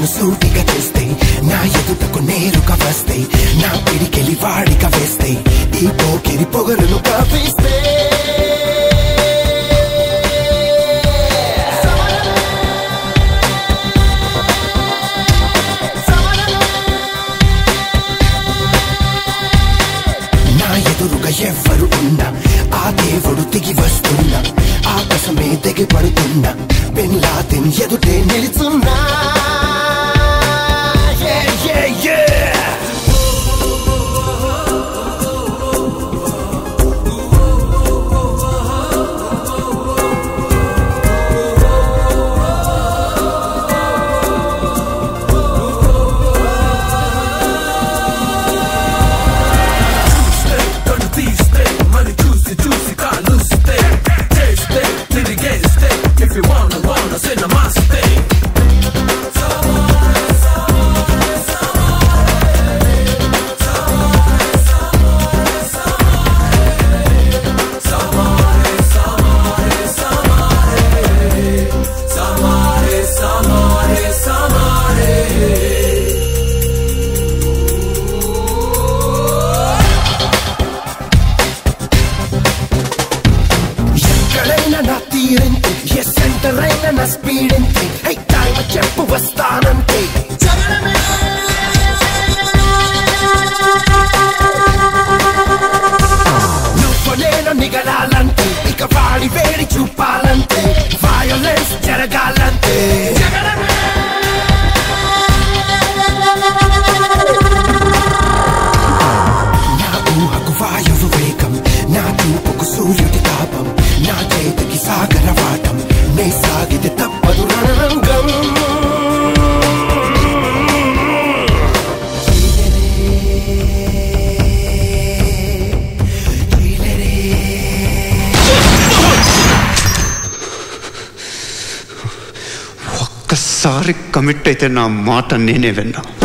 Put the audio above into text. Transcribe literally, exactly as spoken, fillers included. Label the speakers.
Speaker 1: నన్ను సూటిగా చేస్తే నా ఎదుటకు నేరుగా వస్తే నా పిడికెలి వాడిగా వేస్తే ఈ పోకిరి పొగరును కాపిస్తే నా ఎదురుగా ఎవ్వరు ఉన్నా ఆ దేవుడు దిగి వస్తున్నా ఆకాశమే దిగి పడుతున్నా బిన్ లాదెన్ ఎదుటే నిలుచున్నా నా స్పీడ్ ఎంతే హై టైం చెప్పు వస్తానంతే నువ్వు నేను నిగలాలంటే ఇక వాడి వేడి చూపాలంటే వయోలెన్స్ జరగాలంటే నా ఊహకు వాయువు వేగం నా చూపుకు సూర్యుడి తాపం నా చేతికి సాగర వాటం నే సాగితే తప్పదు రణరంగం
Speaker 2: ఒక్కసారి కమిట్ అయితే నా మాట నేనే విన్నా.